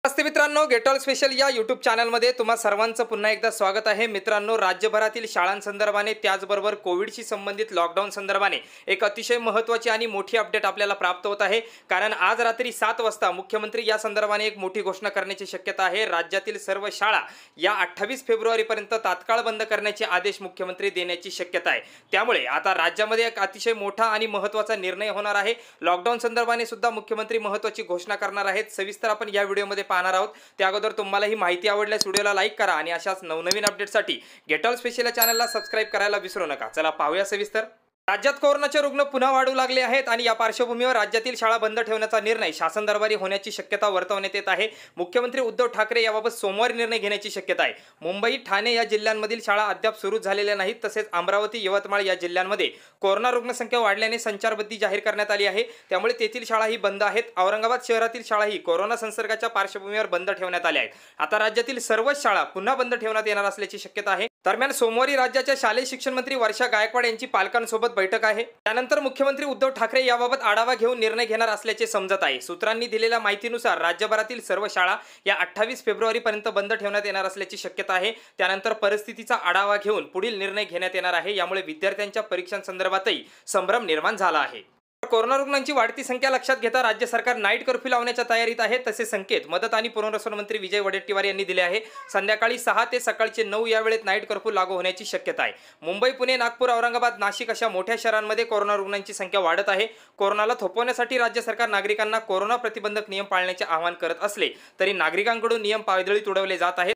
नमस्ते मित्रांनो, get all special या YouTube चॅनलमध्ये तुम्हा सर्वांचं पुन्हा एकदा स्वागत आहे। मित्रांनो, राज्यभरातील शाळांसंदर्भाने त्याचबरोबर कोविडशी संबंधित लॉकडाऊन संदर्भाने एक अतिशय महत्त्वाची आणि मोठी अपडेट आपल्याला प्राप्त होत आहे। कारण आज रात्री 7 वाजता मुख्यमंत्री या संदर्भाने एक मोठी घोषणा करण्याची शक्यता आहे। राज्यातील सर्व शाळा या 28 फेब्रुवारीपर्यंत तात्काळ बंद करण्याचे आदेश मुख्यमंत्री देण्याची शक्यता आहे। त्यामुळे आता राज्यामध्ये एक अतिशय मोठा आणि महत्त्वाचा निर्णय होणार आहे। लॉकडाऊन संदर्भाने सुद्धा मुख्यमंत्री महत्त्वाची घोषणा करणार आहेत। सविस्तर आपण या व्हिडिओमध्ये पाहणार आहोत। त्या अगोदर तुम्हाला ही माहिती आवडल्यास व्हिडिओला लाईक करा आणि अशाच नवनवीन अपडेटसाठी गेट ऑल स्पेशल चॅनलला सबस्क्राइब करायला विसरू नका। चला पाहूया सविस्तर। राज्यात कोरोनाचे रुग्ण पुन्हा वाढू लागले आहेत आणि या पार्श्वभूमीवर राज्यातील शाळा बंद ठेवण्याचा निर्णय शासन दरबारी होण्याची शक्यता वर्तवण्यात येत आहे। मुख्यमंत्री उद्धव ठाकरे याबाबत सोमवारी निर्णय घेण्याची शक्यता आहे। मुंबई, ठाणे या जिल्ह्यांमधील शाळा अद्याप सुरू झालेल्या नाहीत। तसेच अमरावती, यवतमाळ या जिल्ह्यांमध्ये कोरोना रुग्णसंख्या वाढल्याने संचारबंदी जाहीर करण्यात आली आहे। त्यामुळे तेथील शाळाही बंद आहेत। औरंगाबाद शहरातील शाळाही कोरोना संसर्गाच्या पार्श्वभूमीवर बंद ठेवण्यात आल्या आहेत। आता राज्यातील सर्वच शाळा पुन्हा बंद ठेवण्यात येणार असल्याची शक्यता आहे। दरम्यान सोमवारी राज्याच्या शालेय शिक्षण मंत्री वर्षा गायकवाड यांची पालकांसोबत बैठक आहे। त्यानंतर मुख्यमंत्री उद्धव ठाकरे याबाबत आढावा घेऊन निर्णय घेणार असल्याचे समजत आहे। सूत्रांनी दिलेल्या माहितीनुसार राज्यभरातील सर्व शाळा या 28 फेब्रुवारीपर्यंत बंद ठेवण्यात येणार असल्याची शक्यता आहे। त्यानंतर परिस्थितीचा आढावा घेऊन पुढील निर्णय घेण्यात येणार आहे। यामुळे विद्यार्थ्यांच्या परीक्षांसंदर्भातही संभ्रम निर्माण झाला आहे। कोरोना रुग्णांची वाढती संख्या लक्षात घेता राज्य सरकार नाईट कर्फ्यू लावण्याच्या तयारीत आहे। तसे संकेत मदत आणि पुनर्वसन मंत्री विजय वडेट्टीवार यांनी दिले आहे। संध्याकाळी 6 ते सकाळचे 9 या वेळेत नाईट कर्फ्यू लागू होण्याची शक्यता आहे। मुंबई, पुणे, नागपूर, औरंगाबाद, नाशिक अशा मोठ्या शहरांमध्ये कोरोना रुग्णांची संख्या वाढत आहे। कोरोनाला थोपवण्यासाठी राज्य सरकार नागरिकांना कोरोना प्रतिबंधक नियम पाळण्याचे आवाहन करत असले तरी नागरिकांकडून नियम पायदळी तुडवले जात आहेत।